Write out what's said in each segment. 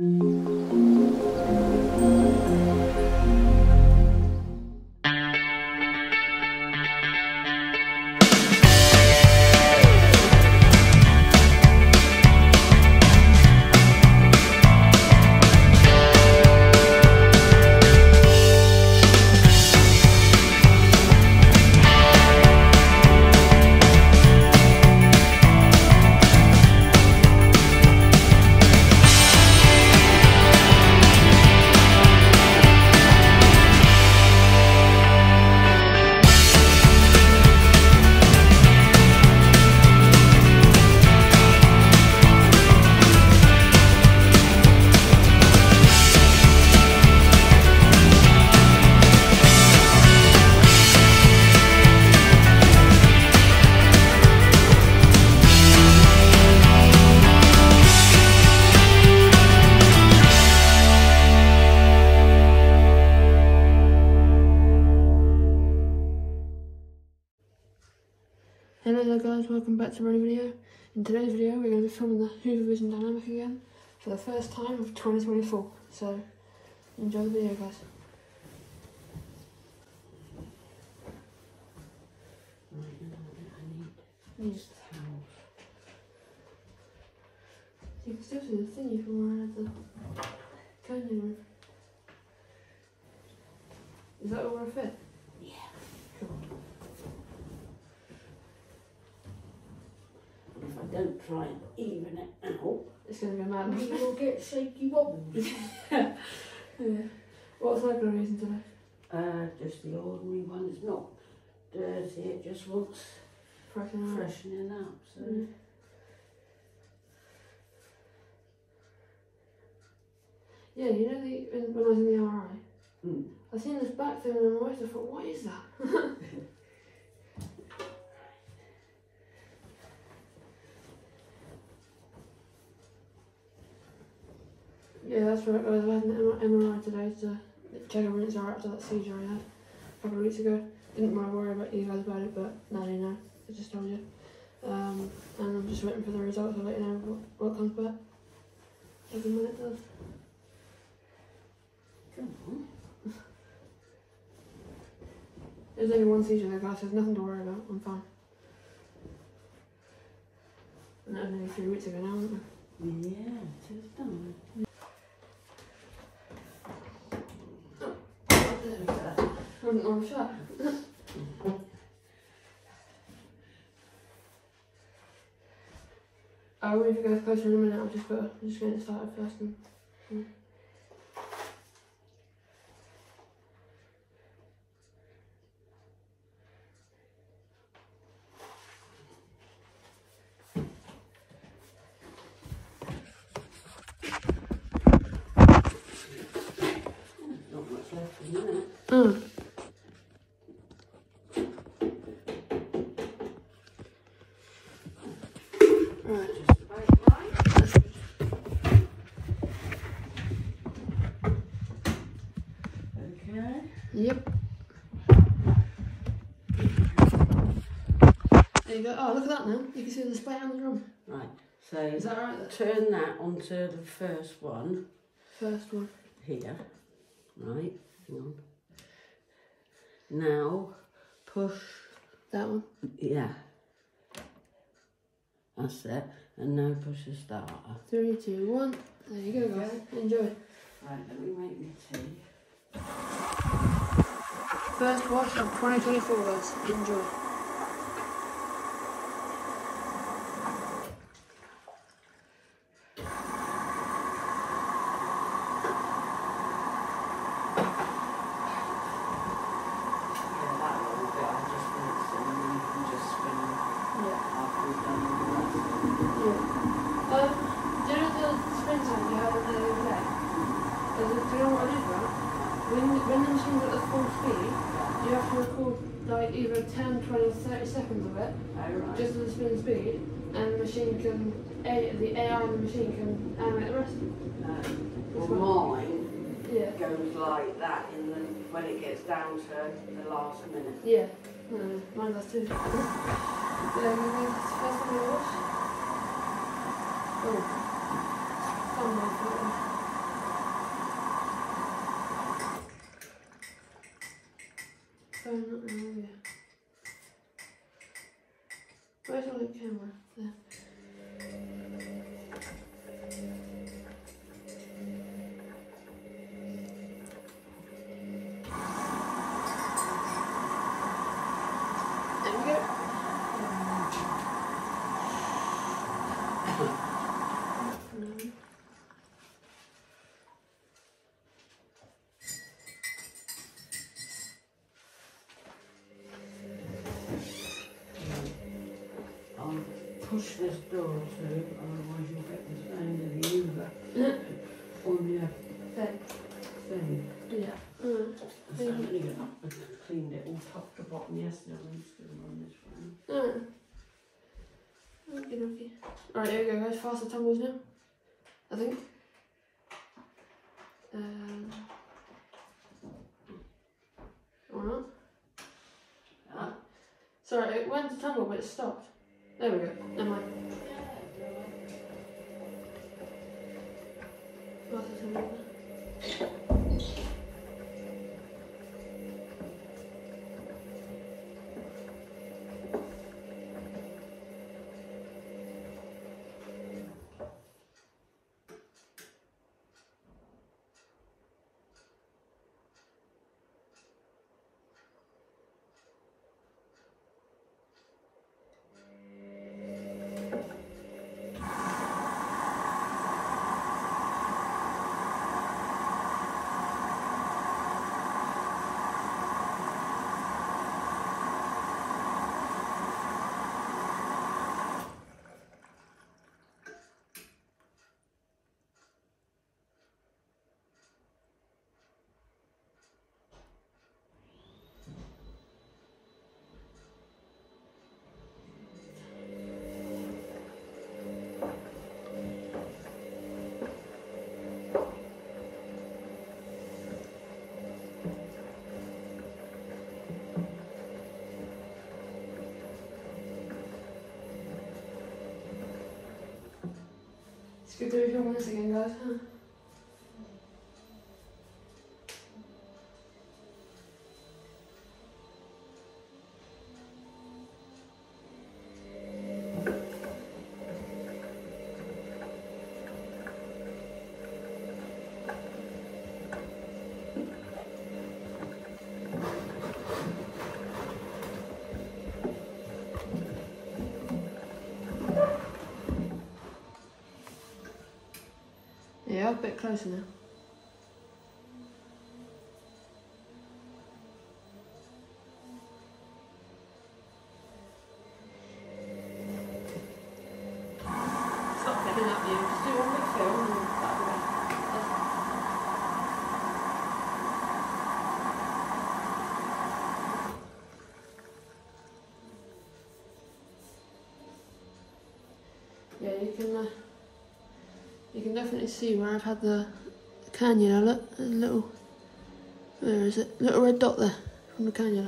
Hello there guys, welcome back to another video. In today's video we're going to be filming the Hoover Vision Dynamic again for the first time of 2024, so enjoy the video guys. I need towels. You can still see the thingy from where I had the candy room. Is that all gonna fit? Yeah. Cool. If I don't try and even it out, It's going to go mad. we will get shaky wobbles. Yeah. What's that going to reason today? Just the ordinary one. It's not dirty, it just wants freshening up. So. Yeah, you know when I was in the MRI, I seen this back thing on my waist. I thought, what is that? Yeah, that's right. I was having an MRI today to check everything's alright after that seizure I had a couple of weeks ago. Didn't want to worry about you guys about it, but now you know. I just told you. And I'm just waiting for the results. I'll let you know what comes back. As and when it does. Come on. There's only one seizure there, guys. There's nothing to worry about. I'm fine. And that was only 3 weeks ago now, wasn't it? Yeah, it is done. Wasn't on shot. I'll move you guys closer in a minute. I'm just getting it started first. Not much left in there. Right. Just about right. Okay. Yep. There you go. Oh, look at that now. You can see the display on the drum. Right. So Is that right? turn that onto the first one First one. here. Right. Hang on. Now push. That one. Yeah. That's it. And now push the starter. 3, 2, 1. There you go, guys. Enjoy. Right, let me make my tea. First wash of 2024, guys. Enjoy. Yeah, that little bit I just rinse and then you can just spin after we've done all the rest. Yeah. Do you know the spin time you had on the other day? Do you know what I did, right? When the machine's at the full speed, you have to record like either 10, 20 or 30 seconds of it, Oh, right. just at the spin speed, and the machine can, the AI in the machine can animate the rest. Well, mine Yeah. goes like that when it gets down to the last minute. Yeah. Mine does too. Yeah, you think it's the first one you wash? Oh. Fun one for it. phone not now, have you? Where's your link camera? There. There we go. Push this door through, otherwise you'll get the sound of the hoover on your thing. Yeah. So I'm only going to clean it all top to bottom yesterday. I'm just going to run this round. Okay, okay. Alright, here we go, guys. Faster tumbles now. I think. Or not. Sorry, it went to tumble, but it stopped. There we go. Never mind. Faster tumble. Let's go through a few minutes again, guys. Yeah, a bit closer now. Stop picking up you. Just do one big film and that'll be it. Yeah, you can definitely see where I've had the cannula. Look, a little, where is it? Little red dot there from the cannula.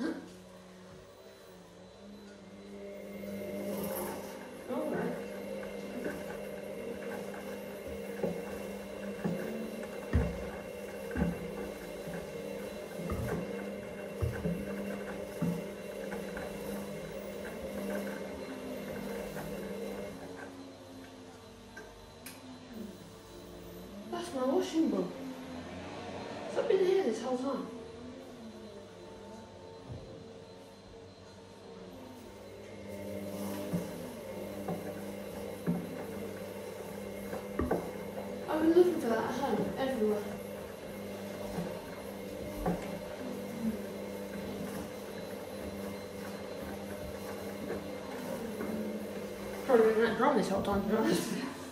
That's my washing bowl. So I've been here this whole time. I've been looking for that at home, everywhere. Probably been in that drum this whole time, to be honest.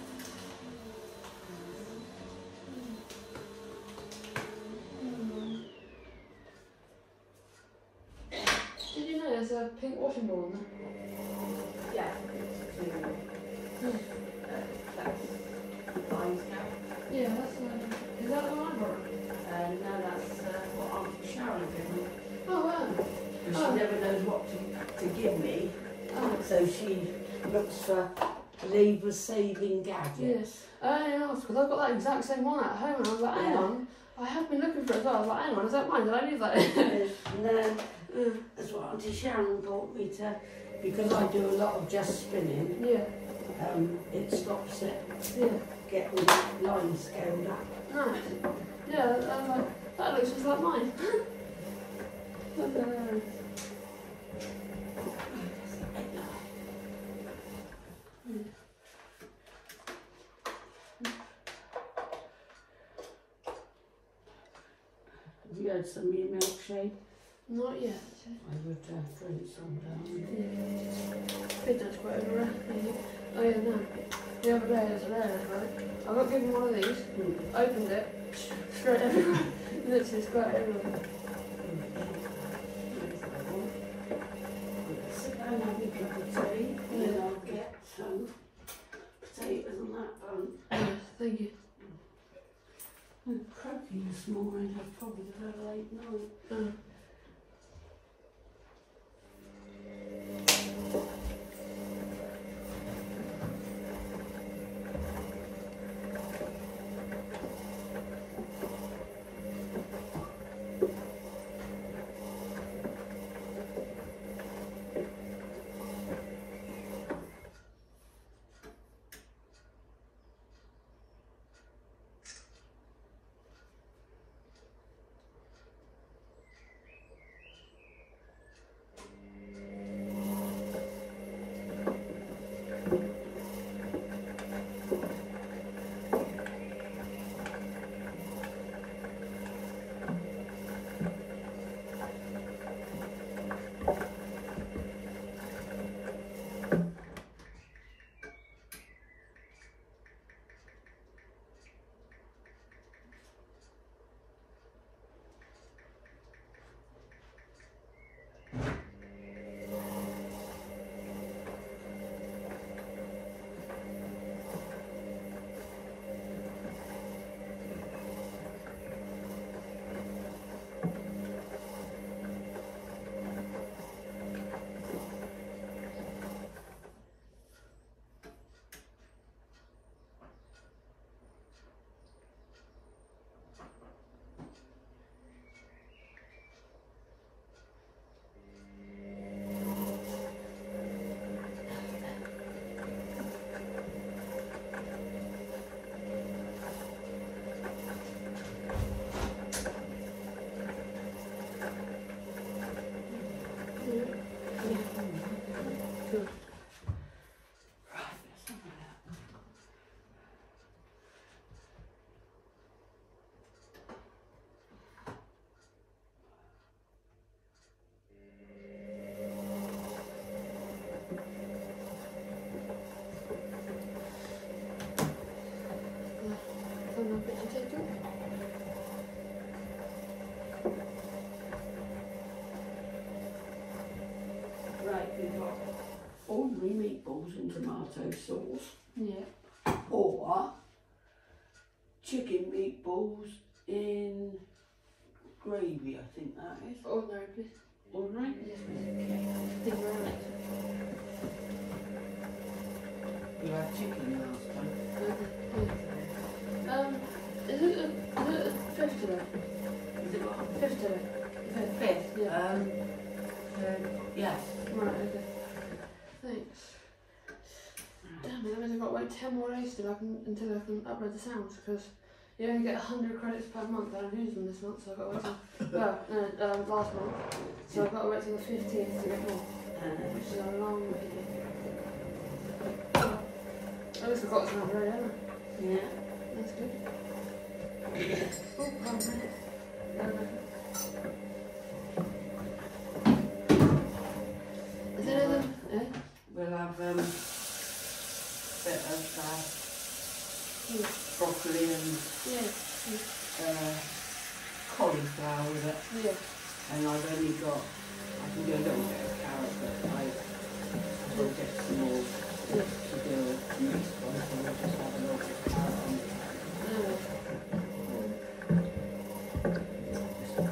Did you know there's a pink washing bowl in there? Yeah. Yeah, that's is that the one I brought? No, that's what Aunt Sharon gave me. Oh wow. And she never knows what to give me, so she looks for labour-saving gadgets. Yes. I only asked because I've got that exact same one at home and I was like, hang on, I have been looking for it as well. I was like, hang on, is that mine? Did I leave that in? And then That's what Auntie Sharon taught me to, because I do a lot of just spinning. Yeah. It stops it Yeah. getting line scaled up. Nice. Yeah, that looks just like mine. Have you had some of your milkshake? Not yet. I would drink some down. Yeah. It does quite over. Oh yeah, no. The other day it was hilarious, right? I got given one of these, opened it, straight everywhere. Literally straight everywhere. Sit down and have your cup of tea, and then I'll get some potatoes on that bun. Yes, thank you. I'm croaking this morning, I've probably had a late night. Right, we've got ordinary meatballs in tomato sauce. Yeah. Or chicken meatballs in gravy, I think that is. Ordinary, please. Ordinary? Yes, please. Thank you very much. You had chicken last time. Is it a fifth today? Is it what? Fifth today. Fifth? Yeah. Yes. Right, okay. Thanks. Damn it, that means I've got to wait 10 more days until I can upload the sounds, because you only get 100 credits per month. I don't use them this month, so I've got to wait till, last month. So I've got to wait till the 15th to get more, which is a long video. At least I've got some ready, haven't I? Yeah. That's good. Oh, pardon me. Is there anything? Eh? We'll have bit of broccoli and cauliflower with it. Yeah. And I've only got, I can do a little bit of carrot, but I will get some more to do a mixed one, so we'll just have a little bit of carrot on the carrot.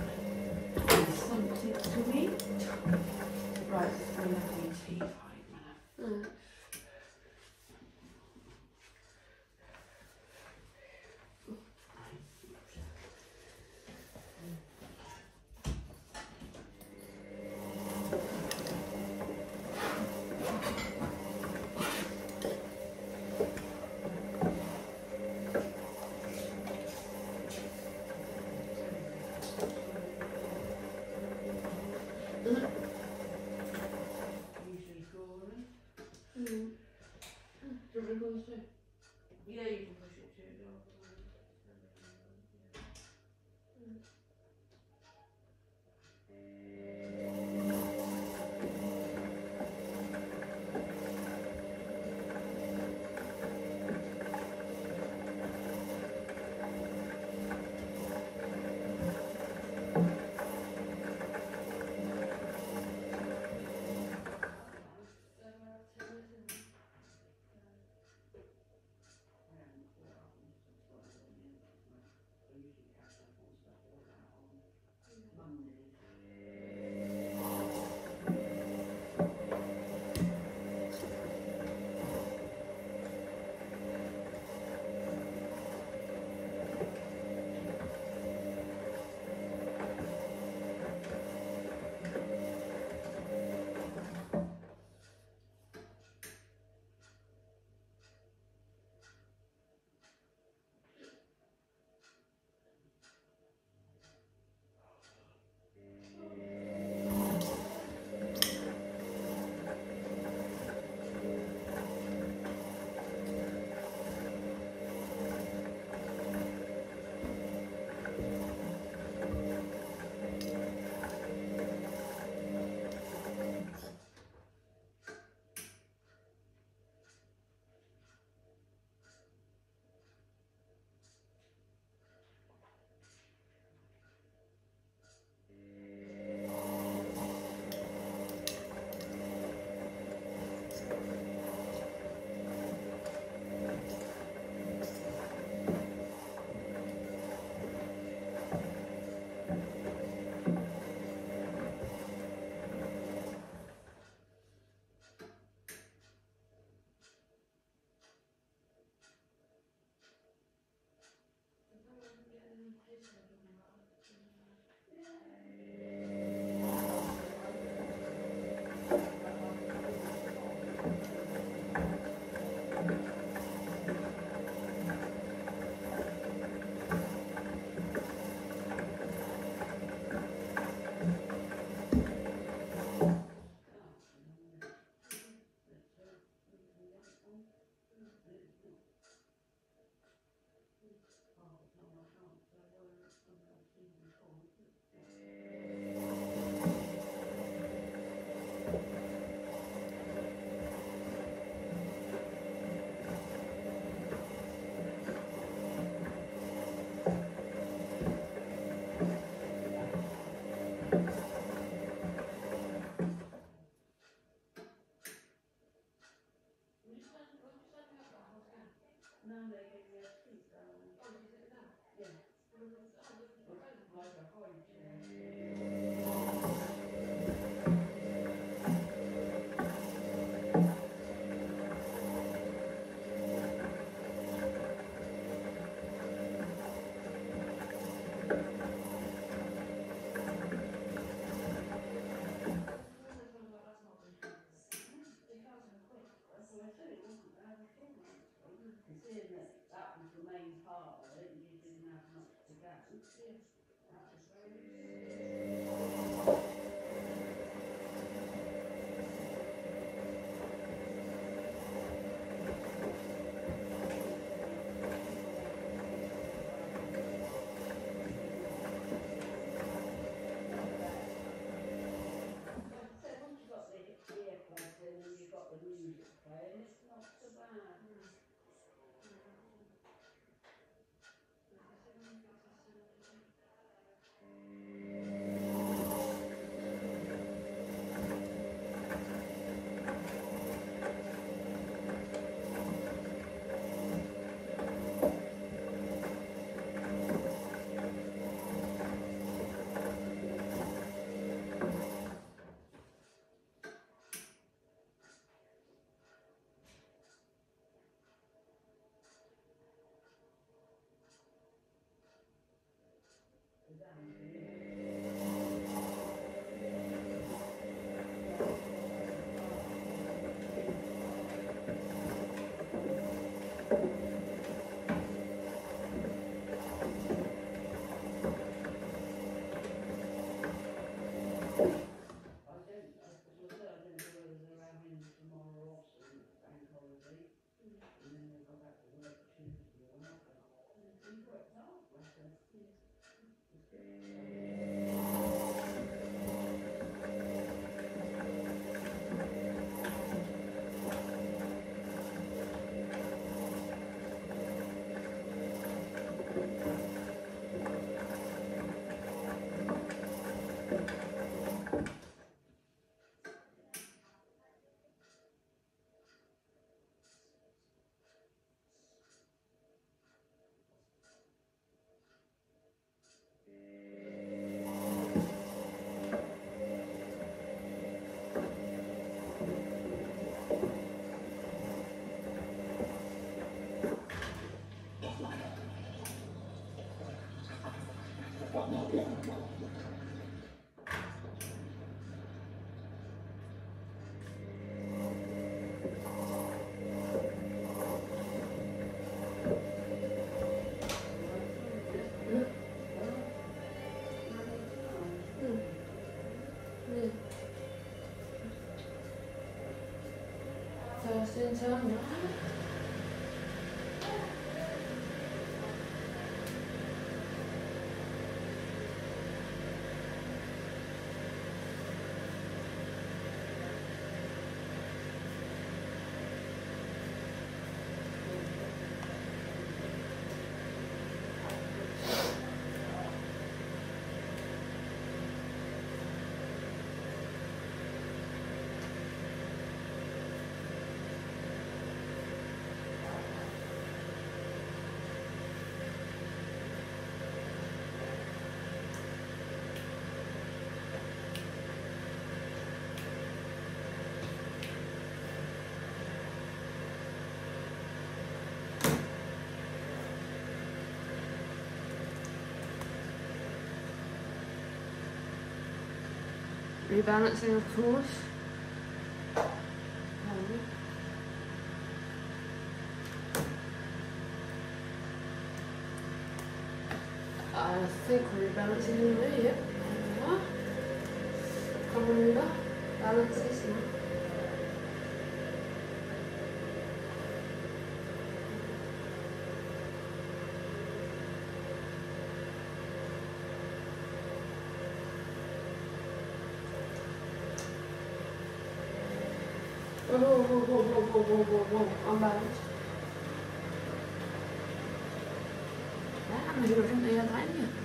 First in time. Rebalancing, of course. I think we're rebalancing anyway, yep. There we are. Come on over. Balance this now. Whoa, unbalanced. Damn, you don't think other end yet.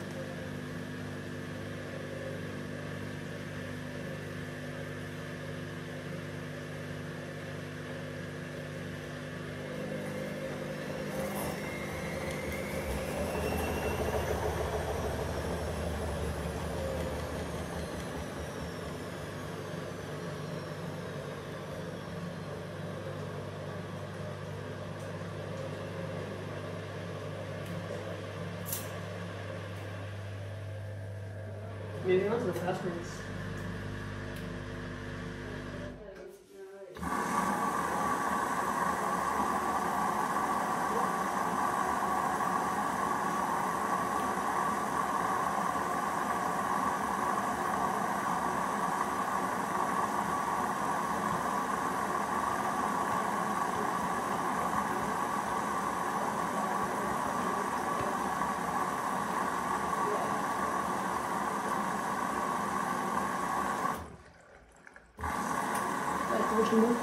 Moving on to the first minutes. More.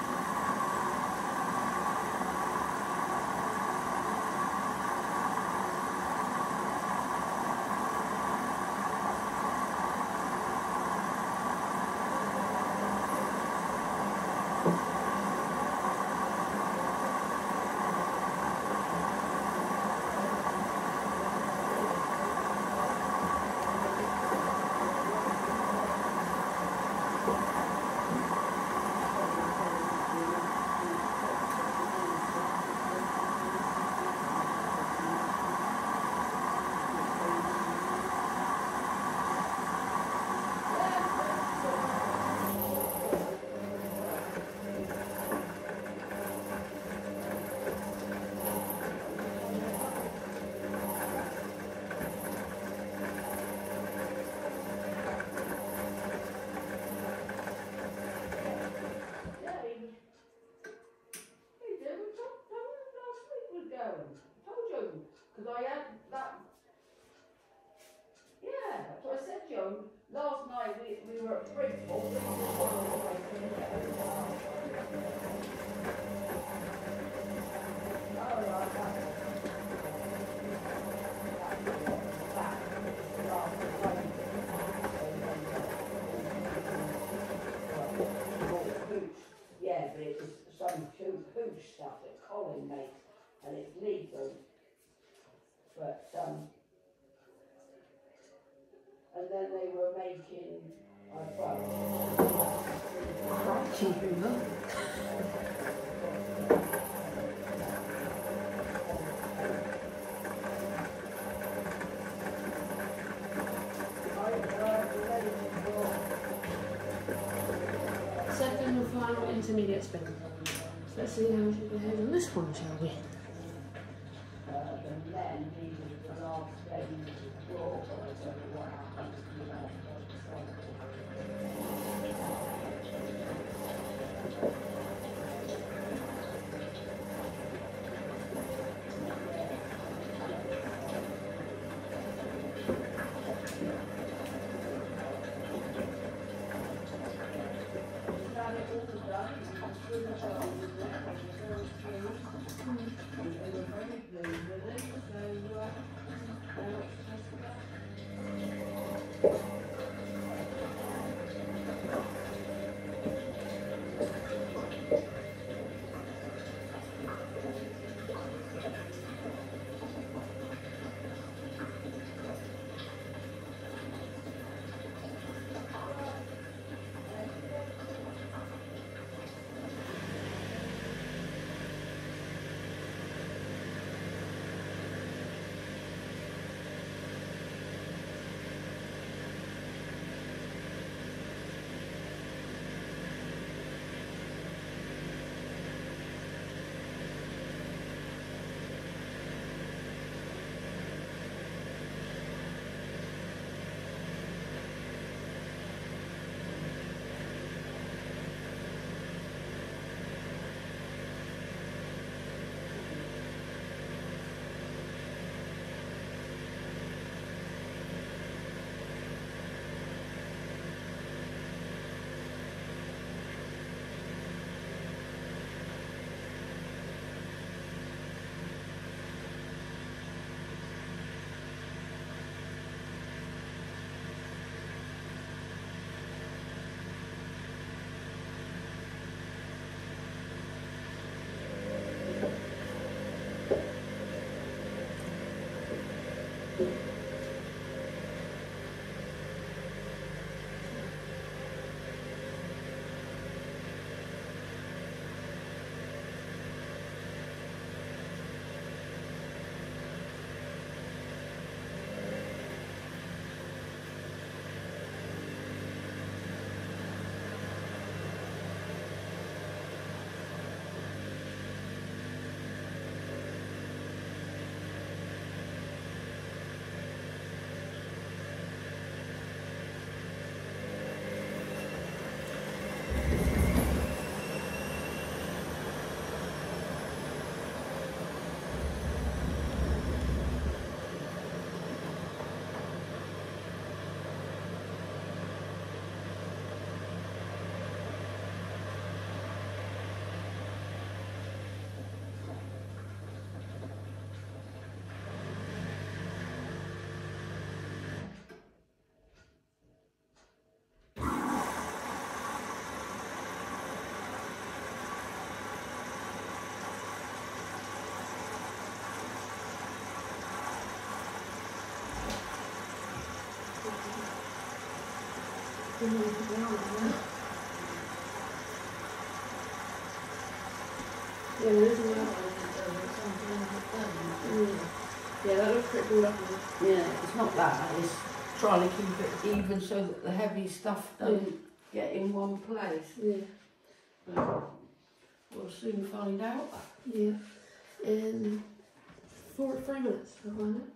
Because I had that. Yeah, that's what I said to you. Last night we were at Bridgeport. Yeah, but it was some hooch stuff that Colin makes, and it's legal. But and then they were making Hoover. Second and final intermediate spin. So let's see how we should behave on this one, shall we? and then the last day before, I don't know what happened to the last Yeah, there isn't that. Yeah, that looks pretty cool, doesn't it? Yeah, it's not that, it's trying to keep it even so that the heavy stuff doesn't get in one place. Yeah. But we'll soon find out. Yeah. In 3 minutes, we'll find out.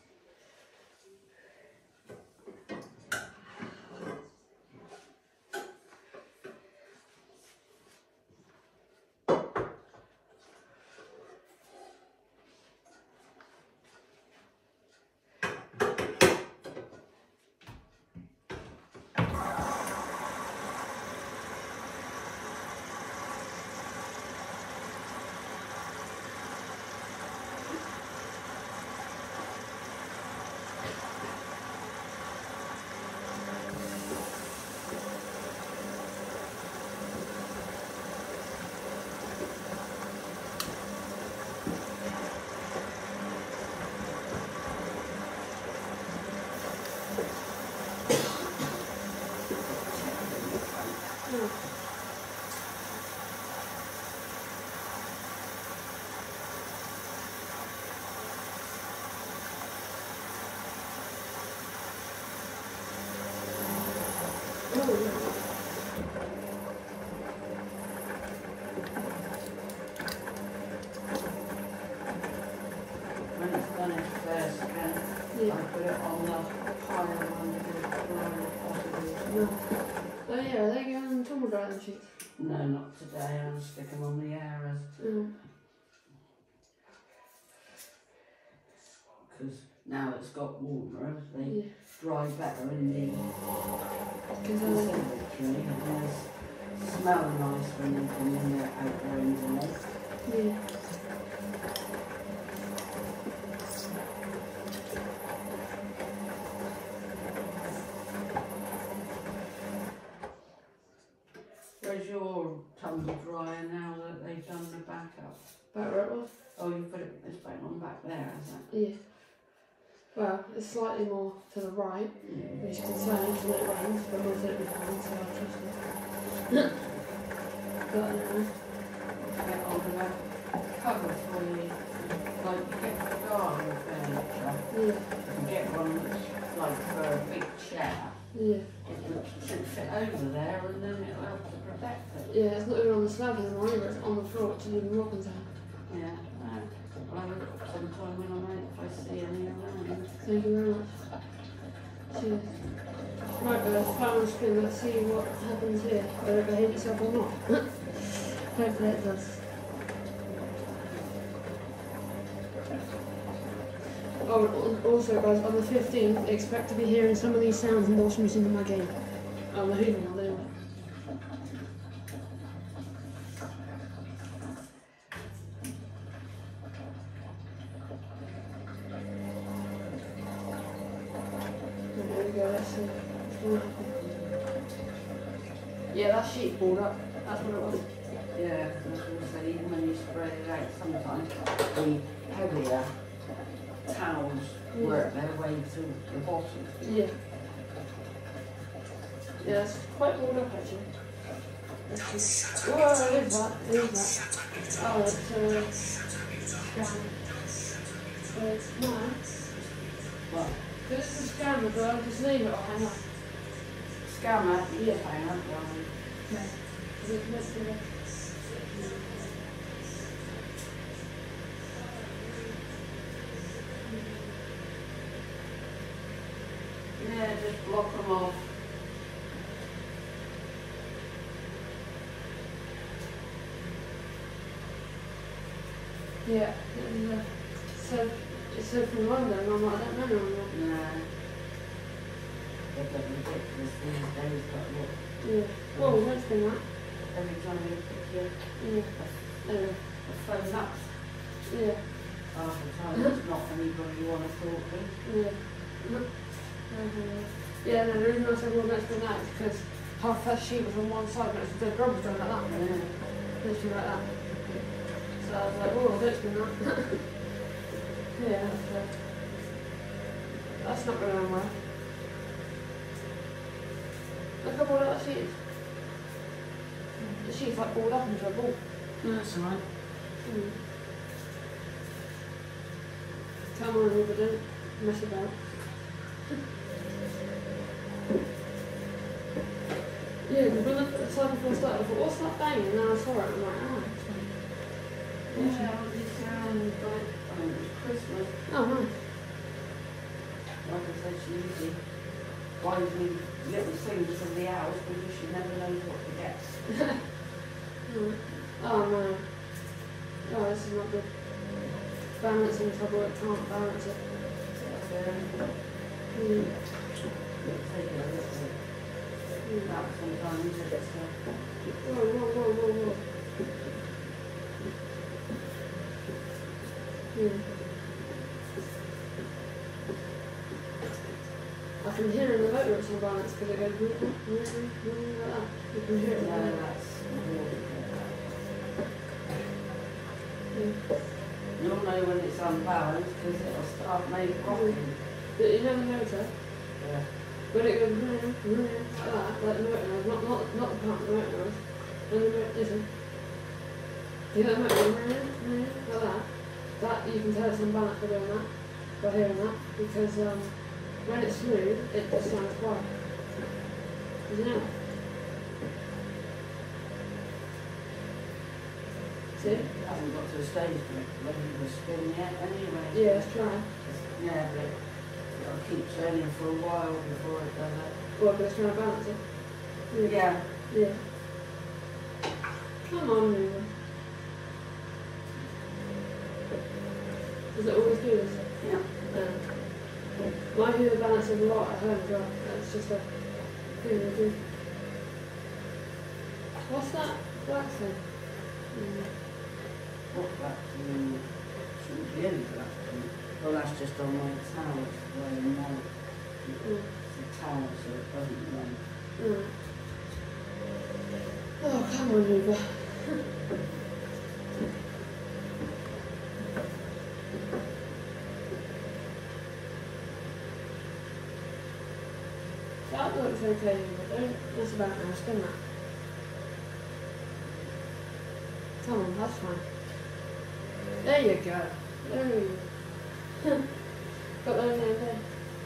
When it's done its first scan, I put it on the higher one to get it possible. Oh yeah, are they going tumble dry them sheets? No, not today, I'll stick them on the airers. Because now it's got warmer, they dry better in the conservatory and they smell nice when they come in there out there in the night. Yeah. Where's your tumble dryer now that they've done the backup? Back where it was? Oh, you put it's back on back there, is it? Yeah. Well, it's slightly more to the right, which is concerning because it rains, but we'll do it with fine, so I trust it. But Get on the cover for you, like you get for garden furniture. You can get one that's like for a big chair. Yeah. It should fit over there and then it'll help to protect it. Yeah, it's not even on the slab anymore either, it's on the floor, which is even more concerning. Yeah, I'll have a look sometime when I'm out if I see any around. Thank you very much. Cheers. Right guys, final spin, let's see what happens here. Whether it behaves itself or not. Hopefully it does. Oh, also guys, on the 15th, expect to be hearing some of these sounds in the washing machine in my game. Oh, the hoover one, anyway. There we go, let's see. Yeah, that sheet pulled up. That's what it was. Yeah, I was going to say, even when you spread it out, sometimes the heavier towels work their way to the bottom. Yeah. Yeah, it's quite pulled up actually. Oh, it is that. Oh, it's scan. It's nice. What? This is a scammer, but I'll just leave it or hang up. Scammer? Yeah. Hang up, Okay. Let's do that. Yeah, just block them off. Yeah, it said from London, and I'm like, I don't know anymore. Nah. They've got ridiculous these days, but look. Yeah. Well, let's do that. Every time you pick your Yeah. phone up, Yeah. half the time it's not anybody you want to talk to. Yeah. Yeah, no, the reason I said, well, let's do that is because half that sheet was on one side, but it's the rubber done like that. Yeah. Literally like that. So I was like, oh, let's do that. Yeah, that's not going on well. Look how ball that sheet is. The sheet's like balled up into a ball. No, that's alright. Mm. Come on, Ruby, don't mess about. Yeah, because when the time before I started, I thought, what's that banging? And then I saw it, and I'm like, oh, it's fine. Yeah, I was just around, like, it was Christmas. Oh, nice. Like I said, she usually buys me little things of the house because she never knows what to get. Oh, no. Oh, this is not good. Balancing trouble, it can't balance it. Mm. That sometimes it's Whoa. I can hear in the motor it's on balance because it goes like that. You can hear it. yeah, that's You'll know when it's unbalanced because it'll start maybe rocking. But you know the motor? Yeah. When it goes like that, like the motor noise, not the pump, the motor noise. When the motor, listen. You hear the motor like that? That, you can tell it's unbalanced by doing that, by hearing that, because when it's smooth, it just sounds quiet. Did you know? See? It hasn't got to a stage when it was spinning yet anyway. Yeah, it's trying. Yeah, but it'll keep turning for a while before it does it. Well, but it's trying to balance it. Yeah. Yeah. Come on, Nina. Does it always do this? Yeah. My hoover balances a lot at home as well. That's just a thing they do. What's that black thing? What that shouldn't be any black. Well, that's just on my towel. It's wearing white. It's a towel so it doesn't run. Oh, come on, Hoover. That looks okay, but don't mess about now, spin that. Come on, that's fine. There you go. There you go. Got that in there.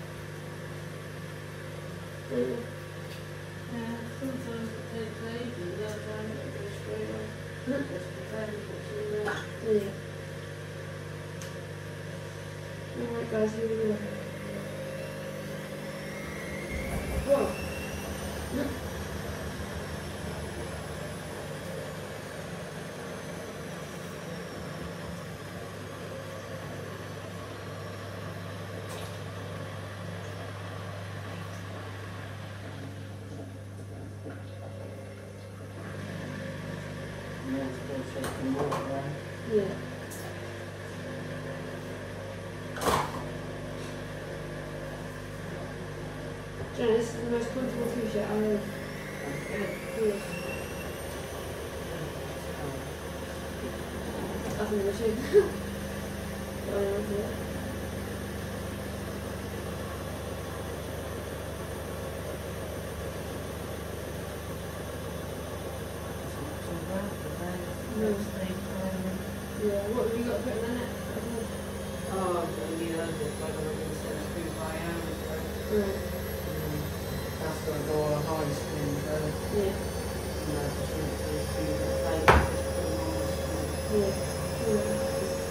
Yeah, sometimes it takes ages, other times it goes straight on. Just depends what you Yeah. Alright guys, here we go. Whoa. And then still shaking water around. Yeah. Jenna, this is the most comfortable t-shirt I own. Yeah. Up in the machine. Oh, yeah, that's it. Yeah, what have you got to put in the net? Oh, yeah, it's like I'm going to set a screw by hours, right? Right. That's going to go on a high spin first. Yeah. And that's just going to be through the plate, just put them on the spin. Yeah. Yeah.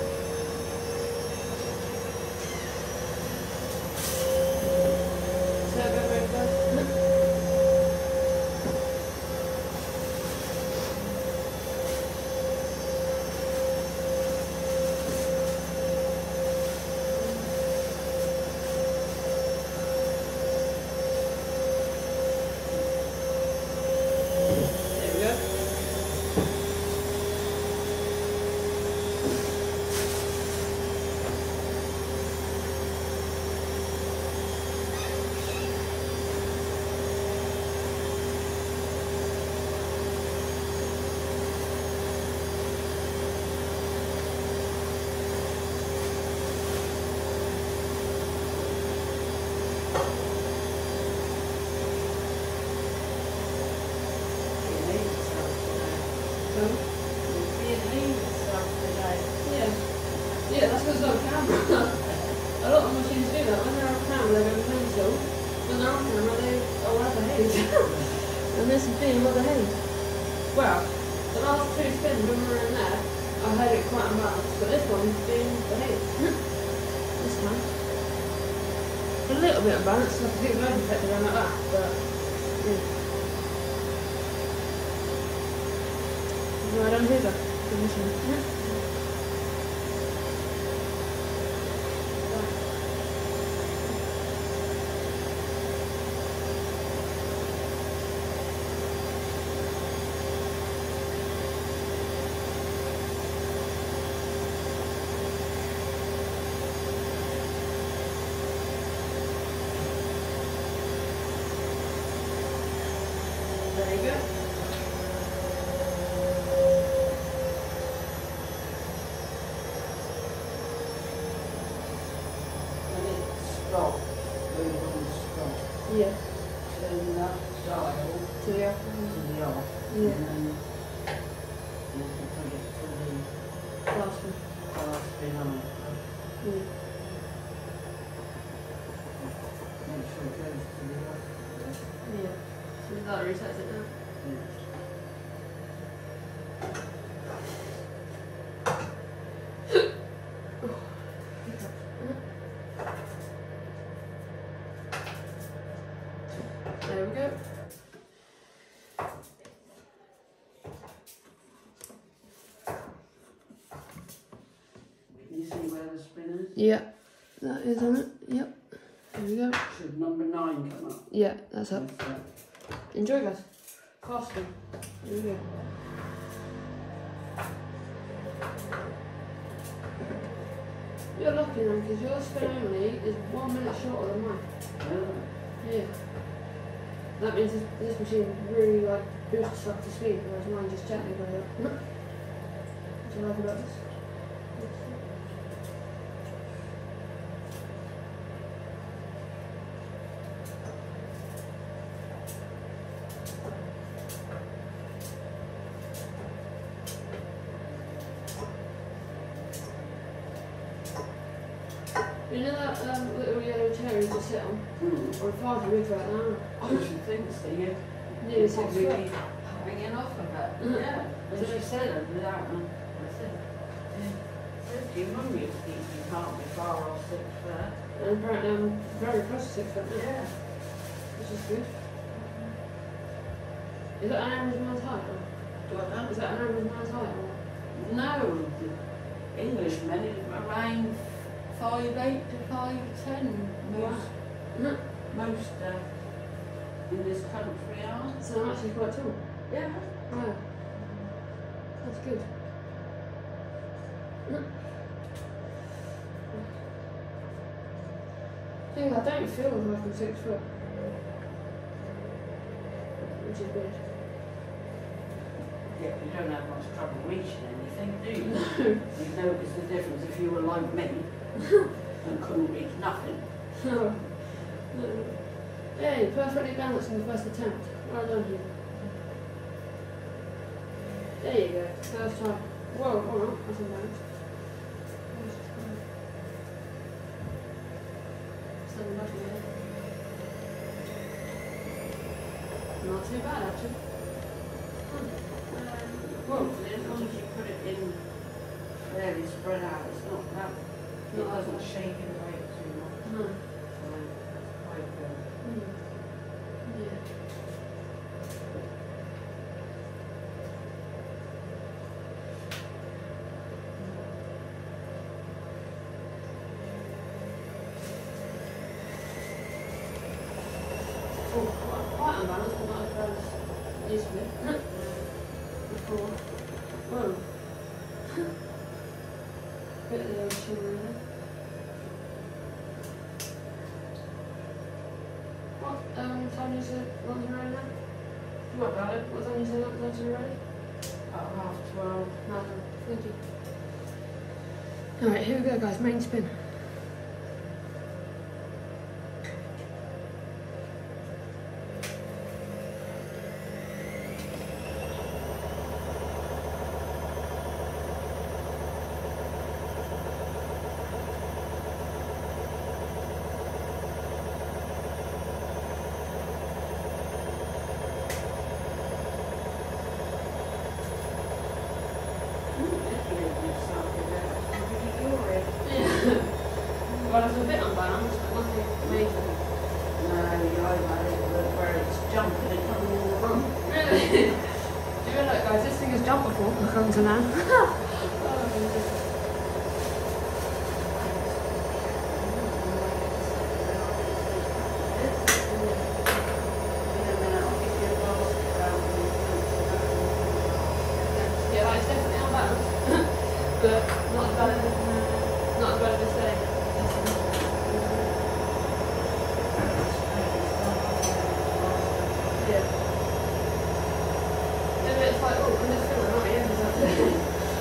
Is that about right, guys? There we go. Because on camera, a lot of machines do that. When they're off camera, they go mental. When they're on camera, they have the haze. And this is being what the haze. Well, the last two spins when we were in there, I had it quite unbalanced, but this one's being the haze. This time. A little bit unbalanced, like a big load effect around like that, but yeah. No, I don't hear that. There you go. And it stops. We will stop. Yeah. Turn that dial To the off. to the off. Yeah. And then you can put it to the Last one. last spin on. Yeah. Make sure it goes to the off. Yeah. So that resets it now. There we go. Can you see where the spin is? Yeah, that is on it. Yep. There we go. Should number 9 come up? Yeah, that's up. That's that. Enjoy, guys. Casting. There we go. You're lucky now because your spin only is 1 minute shorter than mine. Yeah. That means this machine really like boosts up to speed, whereas mine just gently goes up. What's I like about this? You know that little yellow chair you just sit on? Or far too big for that now? I should think so, yeah. Nearly 6 Probably foot. be hanging off of it. Yeah. And she said it without me. I said, said to your mum you think you can't be far off 6 foot. And apparently I'm very close to 6 foot now. Yeah. Which is good. Is that an average man's height? Or? Is that an average man's height? Or? No, the Englishmen is around 5'8" to 5'10". Most in this country are. So I'm actually quite tall. Yeah. Wow. That's good. I don't feel like I'm 6 foot. Which is weird. Yeah, you don't have much trouble reaching anything, do you? You'd notice the difference if you were like me and couldn't reach nothing. No. No. Hey, perfectly balanced in the first attempt. Well done you. There you go. First time. Whoa, alright, that's unbalanced. Something lucky there. Not too bad actually. Well, as long as you put it in fairly spread out, it's not that. It doesn't shake it away too much. No. So that's quite good. Yeah. Oh, quite unbalanced, but not as bad as used to be. Before. Whoa. Bit of the old shimmer in there. What time you said lunch are ready now? What about it? What time you said lunch are ready? At 12:30. No, thank you. Alright, here we go guys, main spin. Going to now. Yeah, that is definitely on balance. But not as bad as this day. Yeah. And it's like, oh, I'm just feeling right, yeah, exactly.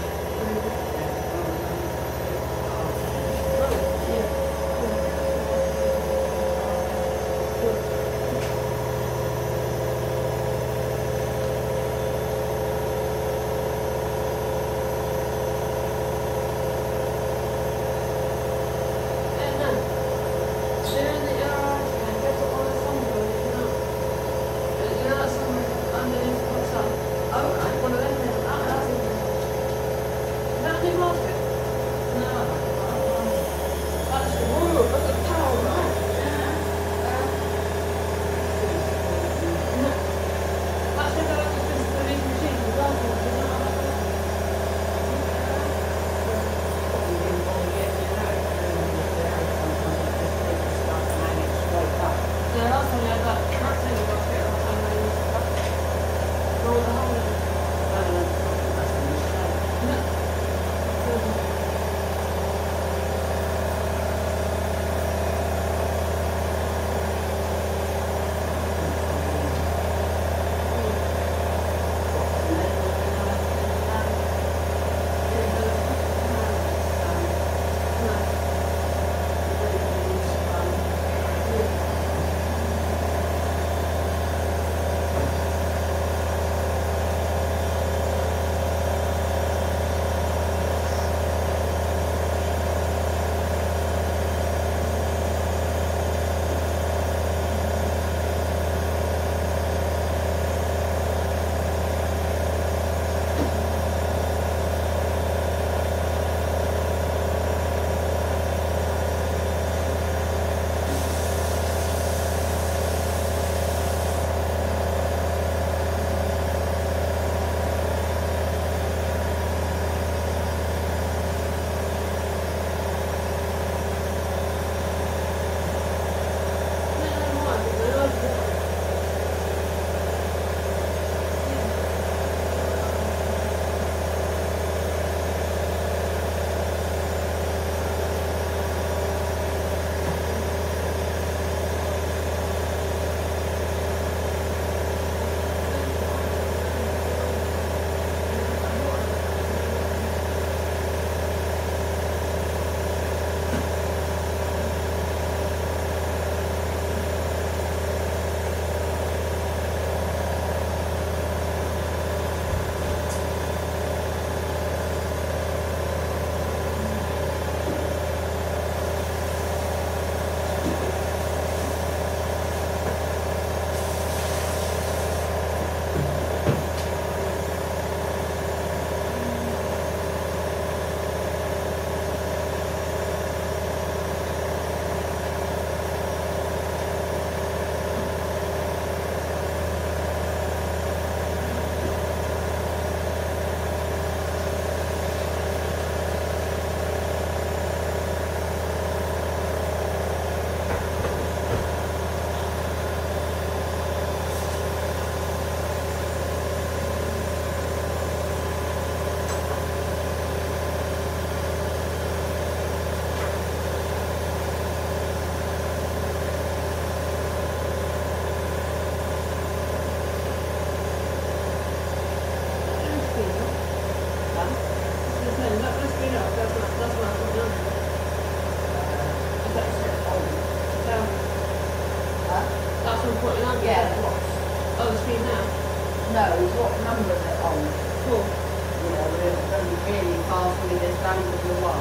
No, what number is it on? 4. You know, we're going to be really fast with this value of the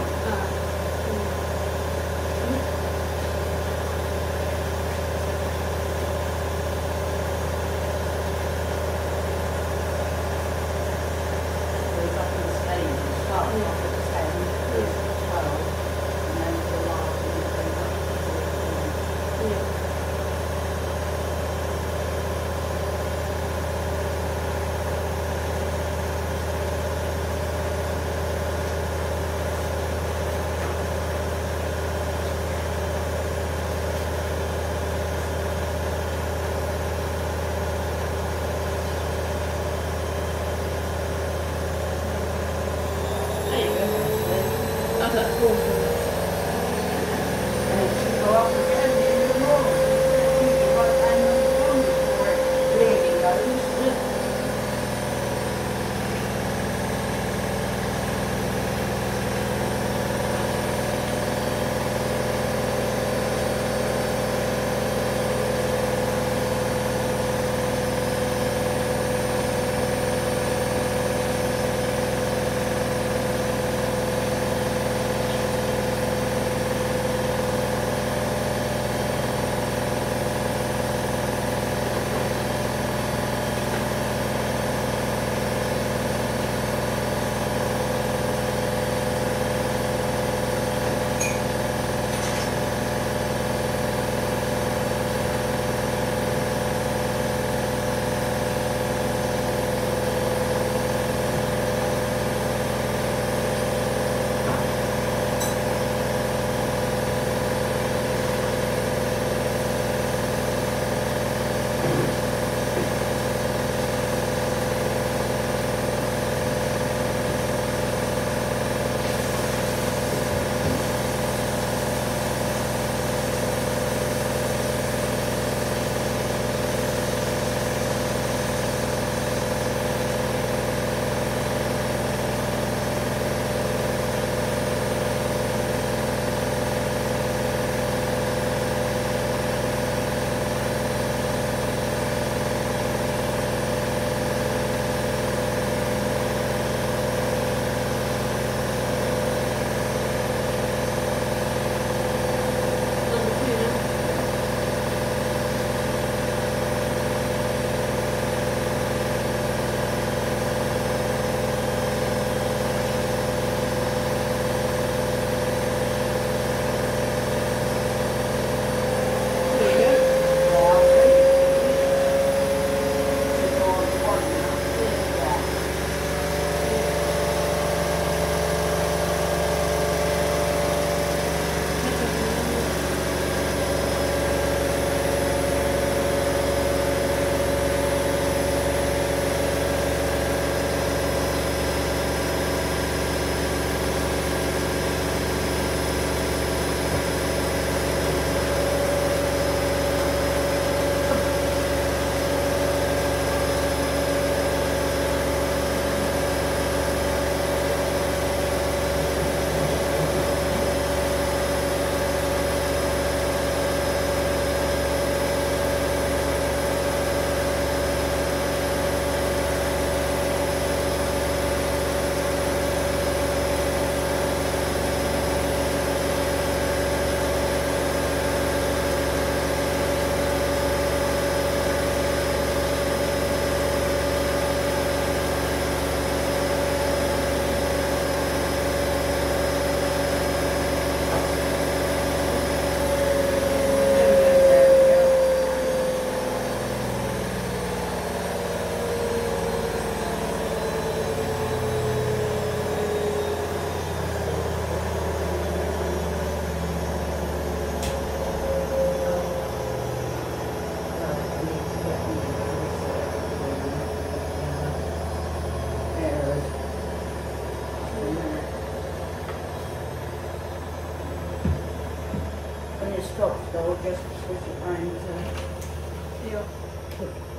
1. So it's up to the stage, it starts off at 10, it's 12, and then the last is very much before 14.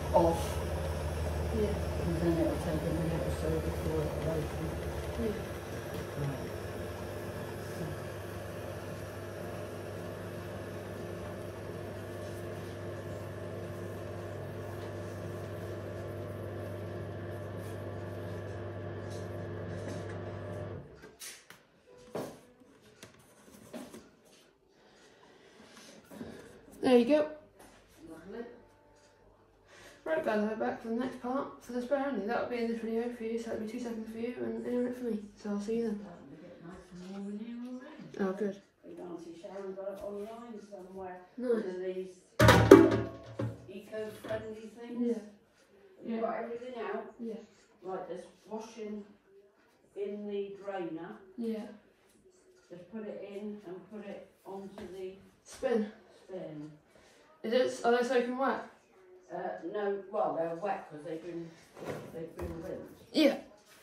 off, Yeah. and then it'll take a minute or so before it'll open. Yeah. Right. There you go. Lovely. Right guys, we're back for the next part for the spare only. That'll be in this video for you, so it'll be 2 seconds for you and a minute for me. So I'll see you then. Starting to get nice and warm in here already. Oh good. Auntie Sharon got it online somewhere. Nice. One of these eco-friendly things. Yeah. You've got everything out. Yeah. Right, there's washing in the drainer. Yeah. Just put it in and put it onto the Spin. spin. Are they soaking wet? No, well they're wet because they've been rinsed. Yeah.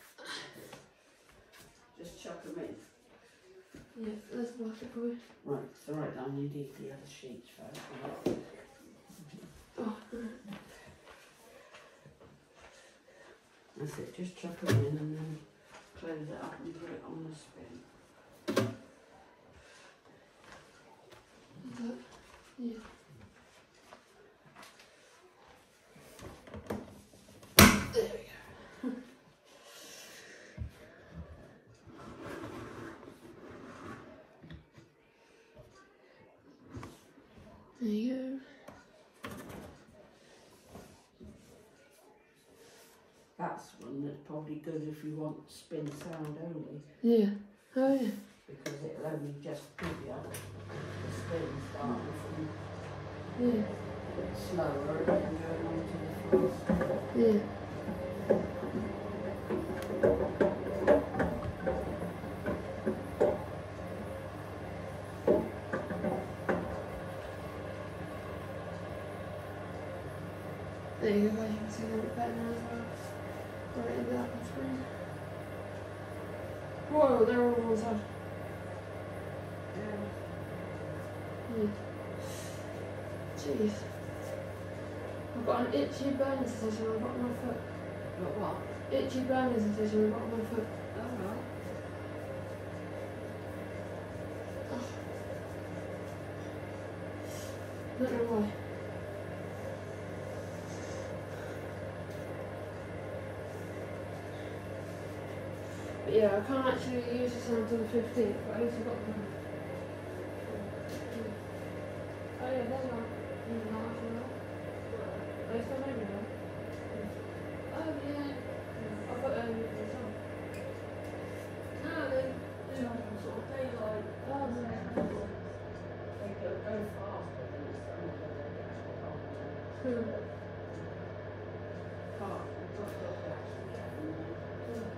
Just chuck them in. Yeah, let's wash it for you. Right, it's alright, I need the other sheets first. Oh. That's it, just chuck them in and then close it up and put it on the spin. Yeah. There we go. There you go. That's one that's probably good if you want spin sound only, Yeah. Oh yeah. because it'll only just give you the spin starting from Yeah. a bit slower and then going on to the fast. Yeah. There you go, guys. You can see a little bit better now as well. Right in that on screen. Whoa, they're all on one side. Yeah. Jeez. I've got an itchy burning sensation on the bottom of my foot. Got what? Itchy burning sensation on the bottom of my foot. Alright. I don't know why. But yeah, I can't actually use this until the 15th, but at least I've got the plan. Oh yeah, there's one. No, actually not. Are they still moving now? Oh yeah. I've got this on. No, they sort of daylight. Oh yeah. They go fast, but then it's only when they get to the top. Part, it's not got the actual cabin there.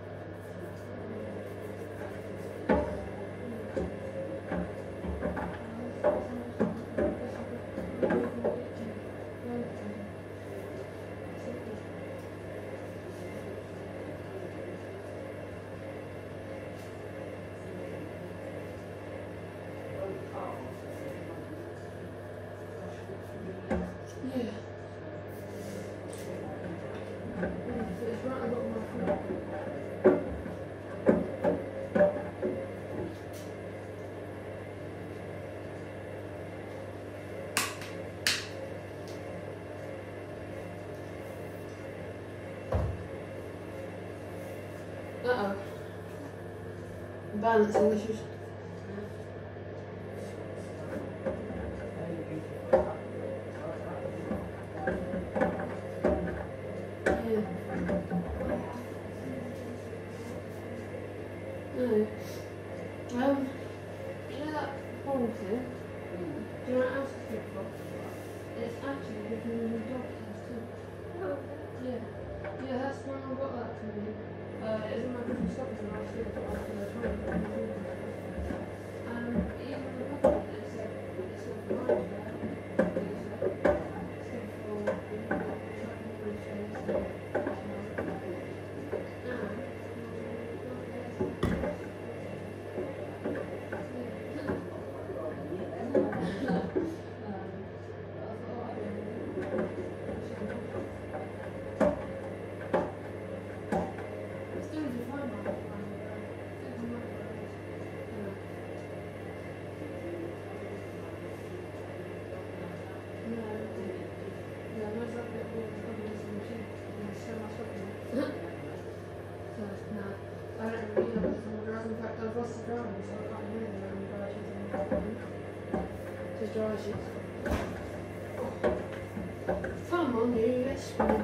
Yeah. It's right on the bottom of my foot. Uh-oh. Balancing issues. Yeah. No. You know that hole thing? Do you know what else it's good for? It's actually good for the dog test too. Yeah. Yeah, that's when I got that for me. It's in my Christmas stocking last year, but after the toilet. Even the puppy, it's good for mine, it's good for driving, so I can't hear them when the dry sheets in the background. The dry sheets. Come on, you, let's spin.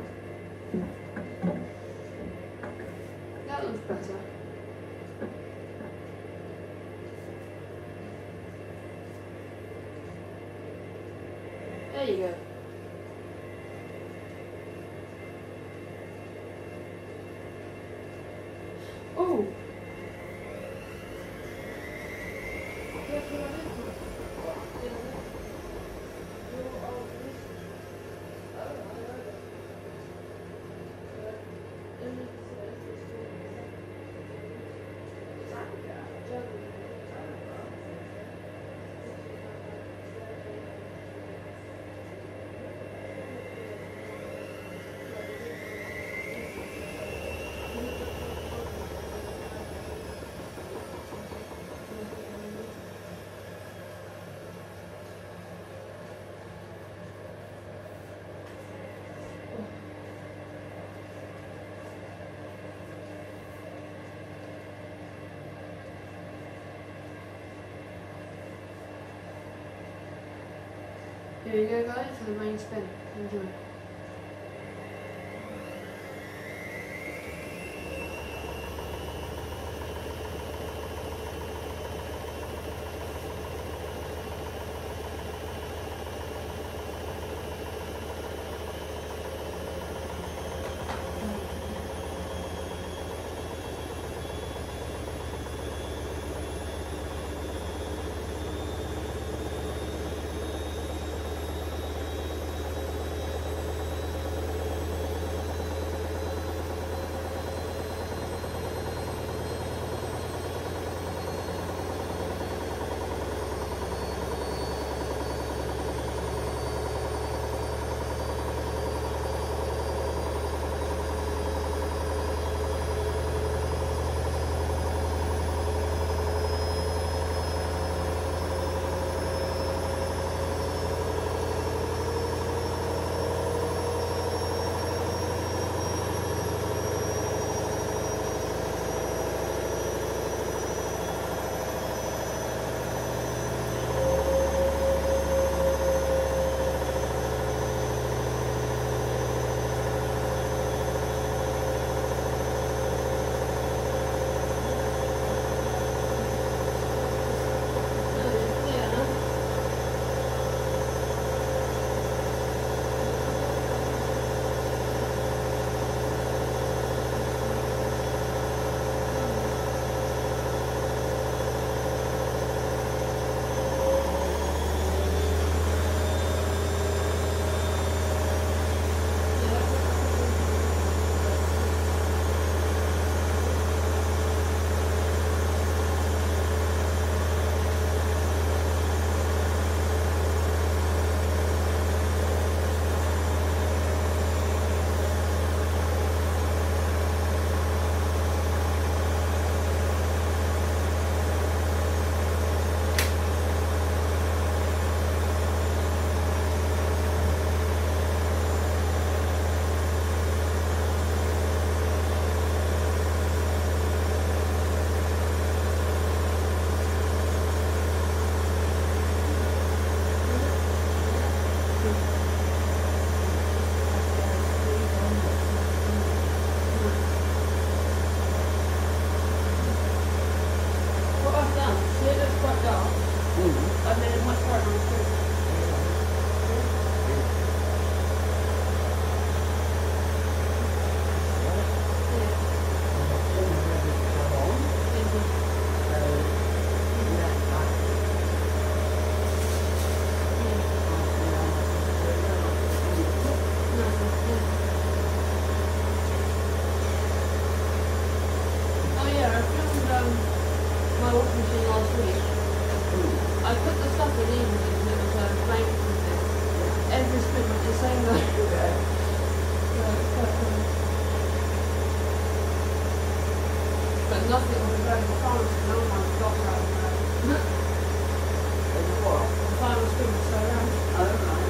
That looks better. There you go. Oh! Here you go guys, for the main spin. Enjoy. Nothing on the very farms, no one got that. The final spin was so round. Oh, right.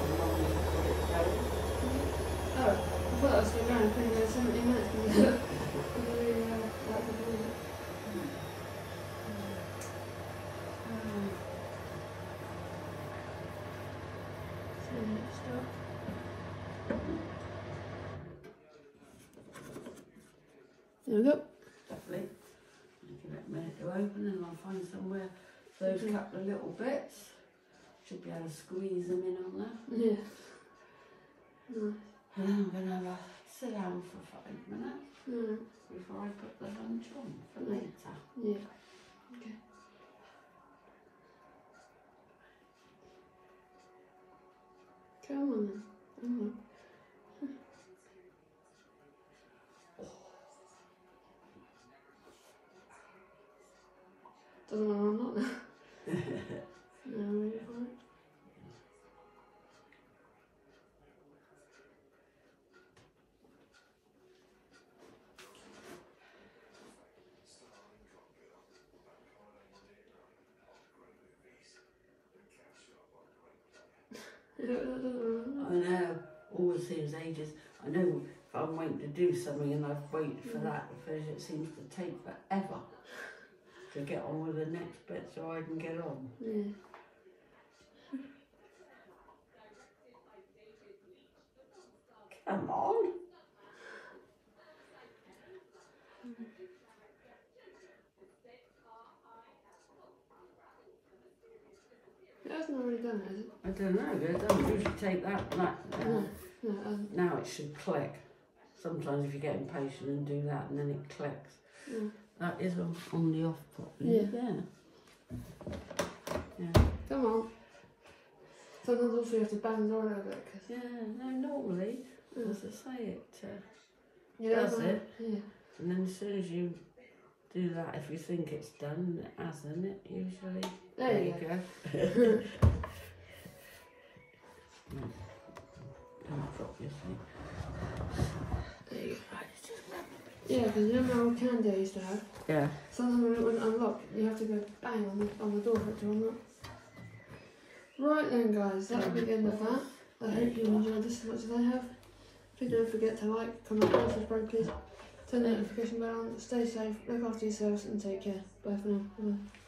long as you've got it going. Oh, I thought I was going around putting 70 minutes. There we go. Lovely. Give it a minute to open and I'll find somewhere those couple of little bits. Should be able to squeeze them in on there. Yeah. Nice. And then I'm going to have a sit down for 5 minutes Mm. before I put the lunch on for later. Yeah. Okay. Come on then. Come on. Doesn't matter, I'm not now. No, ready for it. I know, always seems ages. I know if I'm waiting to do something and I've waited for that, because it seems to take forever to get on with the next bit so I can get on. Yeah. Come on. It hasn't already done it, has it? I don't know, it doesn't usually take that. No, it hasn't. Now it should click. Sometimes if you get impatient and do that and then it clicks. Mm. That is on the off properly. Yeah. Come on. Sometimes also you have to bang the door a little bit. Cause Yeah, no, normally, as I say, it does it. Yeah. And then as soon as you do that, if you think it's done, it hasn't, it usually. There you go. Don't drop your thing. There you go. Right, it's just Yeah, because you know my old candy I used to have? yeah. Sometimes when it wouldn't unlock, you have to go bang on the door for it to unlock. Right then guys, that'll be the end of that. I hope you enjoyed this as much as I have. Please don't forget to like, comment, and subscribe please. Turn the notification bell on, stay safe, look after yourselves and take care. Bye for now. Bye.